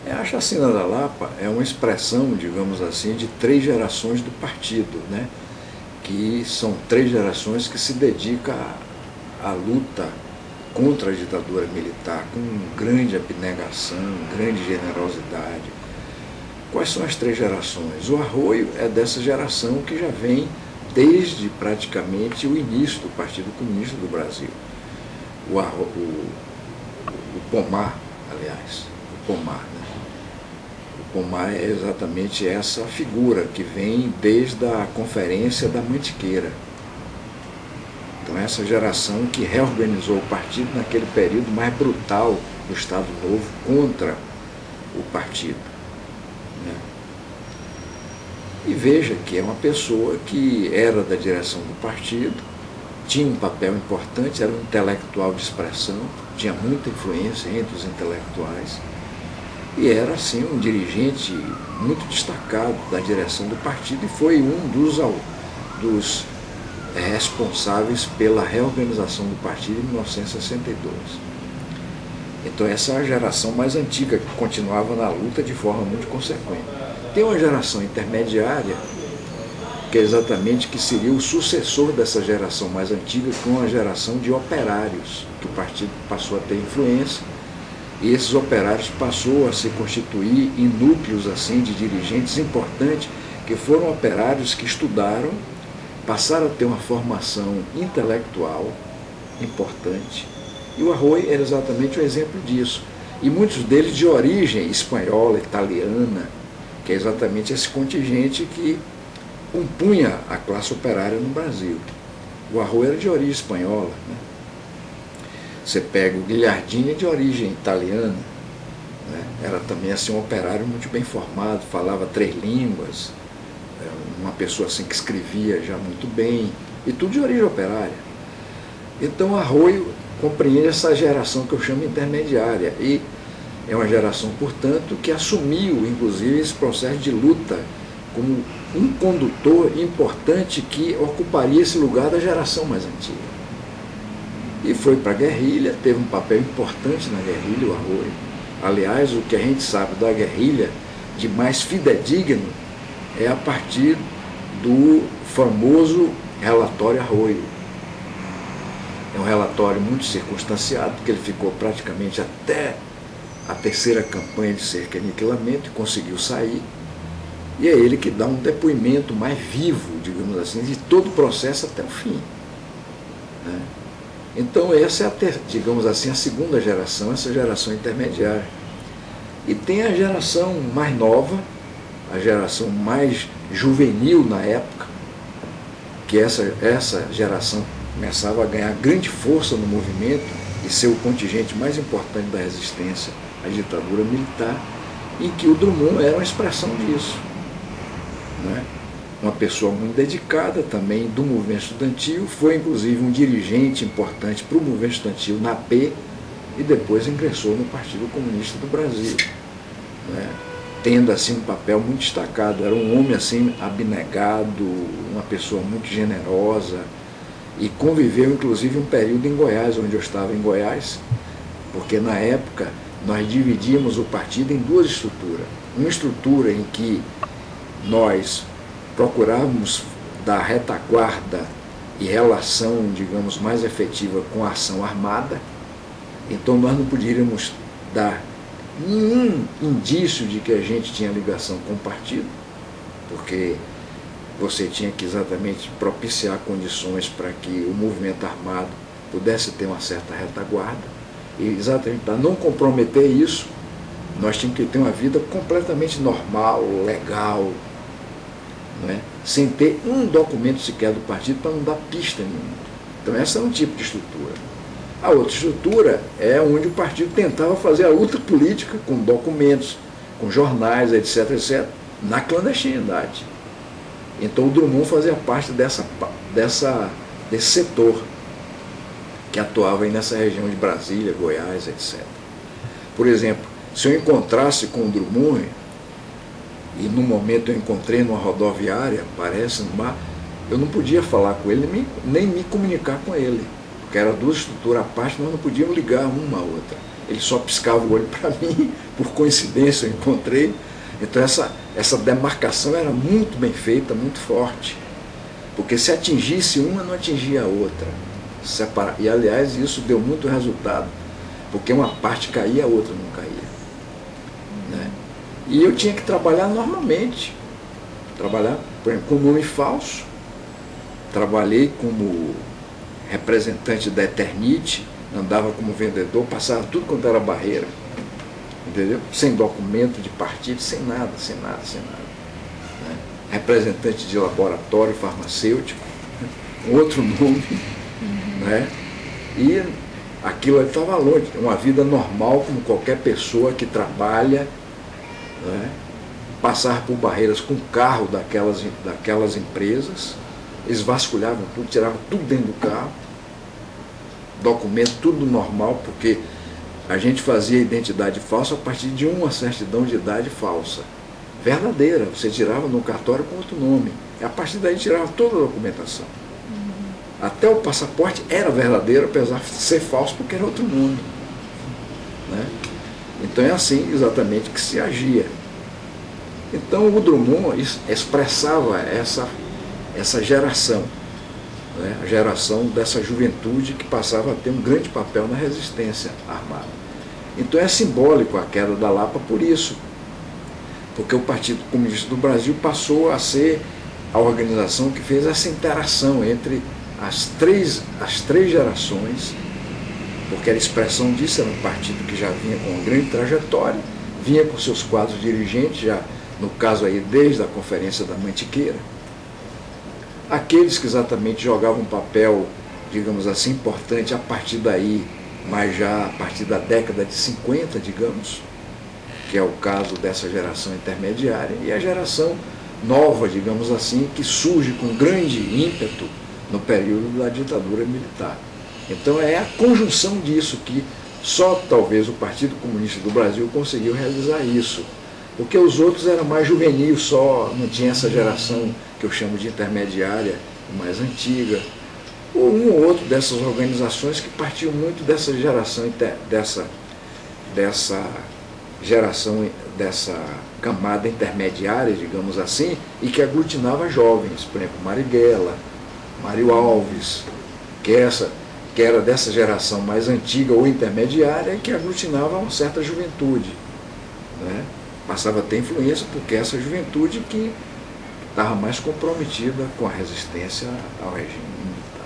A Chacina da Lapa é uma expressão, digamos assim, de 3 gerações do partido, né? Que são 3 gerações que se dedicam à luta contra a ditadura militar com grande abnegação, grande generosidade. Quais são as 3 gerações? O Arroio é dessa geração que já vem desde praticamente o início do Partido Comunista do Brasil. O Pomar, aliás, o Pomar, né? O Pomar é exatamente essa figura que vem desde a Conferência da Mantiqueira. Então essa geração que reorganizou o partido naquele período mais brutal do Estado Novo contra o partido, né? E veja que é uma pessoa que era da direção do partido, tinha um papel importante, era um intelectual de expressão, tinha muita influência entre os intelectuais e era, assim, um dirigente muito destacado da direção do partido e foi um dos responsáveis pela reorganização do partido em 1962. Então essa é a geração mais antiga que continuava na luta de forma muito consequente. Tem uma geração intermediária, que é exatamente que seria o sucessor dessa geração mais antiga, com uma geração de operários, que o partido passou a ter influência, e esses operários passou a se constituir em núcleos assim de dirigentes importantes, que foram operários que estudaram, passaram a ter uma formação intelectual importante, e o Arroio era exatamente um exemplo disso. E muitos deles de origem espanhola, italiana, que é exatamente esse contingente que compunha a classe operária no Brasil. O Arroio era de origem espanhola, né? Você pega o Guilhardini de origem italiana, né? Era também assim, um operário muito bem formado, falava 3 línguas, uma pessoa assim que escrevia já muito bem, e tudo de origem operária. Então Arroio compreende essa geração que eu chamo intermediária, e é uma geração, portanto, que assumiu, inclusive, esse processo de luta como um condutor importante que ocuparia esse lugar da geração mais antiga. E foi para a guerrilha, teve um papel importante na guerrilha, o Arroio. Aliás, o que a gente sabe da guerrilha de mais fidedigno é a partir do famoso relatório Arroio. É um relatório muito circunstanciado, porque ele ficou praticamente até a 3ª campanha de cerca e aniquilamento e conseguiu sair. E é ele que dá um depoimento mais vivo, digamos assim, de todo o processo até o fim, né? Então essa é, digamos assim, a 2ª geração, essa geração intermediária. E tem a geração mais nova, a geração mais juvenil na época, que essa geração começava a ganhar grande força no movimento e ser o contingente mais importante da resistência à ditadura militar, em que o Drummond era uma expressão disso, né? Uma pessoa muito dedicada também do movimento estudantil, foi inclusive um dirigente importante para o movimento estudantil na AP e depois ingressou no Partido Comunista do Brasil, né? Tendo assim um papel muito destacado. Era um homem assim abnegado, uma pessoa muito generosa, e conviveu inclusive um período em Goiás, onde eu estava em Goiás, porque na época nós dividíamos o partido em 2 estruturas. Uma estrutura em que nós procurávamos dar retaguarda e relação, digamos, mais efetiva com a ação armada. Então nós não poderíamos dar nenhum indício de que a gente tinha ligação com o partido, porque você tinha que exatamente propiciar condições para que o movimento armado pudesse ter uma certa retaguarda, e exatamente para não comprometer isso, nós tínhamos que ter uma vida completamente normal, legal, né? Sem ter um documento sequer do partido para não dar pista nenhuma. Então essa é um tipo de estrutura. A outra estrutura é onde o partido tentava fazer a luta política com documentos, com jornais, etc., etc., na clandestinidade. Então o Drummond fazia parte desse setor que atuava aí nessa região de Brasília, Goiás, etc. Por exemplo, se eu encontrasse com o Drummond, e no momento eu encontrei numa rodoviária, parece, no mar, eu não podia falar com ele, nem me comunicar com ele, porque era 2 estruturas à parte, nós não podíamos ligar uma à outra. ele só piscava o olho para mim, por coincidência eu encontrei. Então essa demarcação era muito bem feita, muito forte, porque se atingisse uma, não atingia a outra. E aliás, isso deu muito resultado, porque uma parte caía, a outra não caía, né? E eu tinha que trabalhar normalmente, trabalhar, por exemplo, com nome falso. Trabalhei como representante da Eternit, andava como vendedor, passava tudo quanto era barreira, entendeu? Sem documento de partido, sem nada, né? Representante de laboratório farmacêutico, outro nome, né? E aquilo estava longe, uma vida normal como qualquer pessoa que trabalha, né? Passar por barreiras com carro daquelas empresas, eles vasculhavam tudo, tiravam tudo dentro do carro, documento, tudo normal, porque a gente fazia identidade falsa a partir de uma certidão de idade falsa. Verdadeira, você tirava no cartório com outro nome. E a partir daí tirava toda a documentação. Até o passaporte era verdadeiro, apesar de ser falso, porque era outro nome, né? Então é assim exatamente que se agia. Então o Drummond expressava essa geração, né? A geração dessa juventude que passava a ter um grande papel na resistência armada. Então é simbólico a queda da Lapa por isso, porque o Partido Comunista do Brasil passou a ser a organização que fez essa interação entre as três gerações, porque a expressão disso era um partido que já vinha com uma grande trajetória, vinha com seus quadros dirigentes, já no caso aí desde a Conferência da Mantiqueira. Aqueles que exatamente jogavam um papel, digamos assim, importante a partir daí, mas já a partir da década de 50, digamos, que é o caso dessa geração intermediária, e a geração nova, digamos assim, que surge com grande ímpeto no período da ditadura militar. Então é a conjunção disso que só talvez o Partido Comunista do Brasil conseguiu realizar isso, porque os outros eram mais juvenil só, não tinha essa geração que eu chamo de intermediária, mais antiga, ou um ou outro dessas organizações que partiam muito dessa dessa camada intermediária, digamos assim, e que aglutinava jovens, por exemplo, Marighella, Mário Alves, que era dessa geração mais antiga ou intermediária e que aglutinava uma certa juventude, né? Passava a ter influência porque essa juventude que estava mais comprometida com a resistência ao regime militar.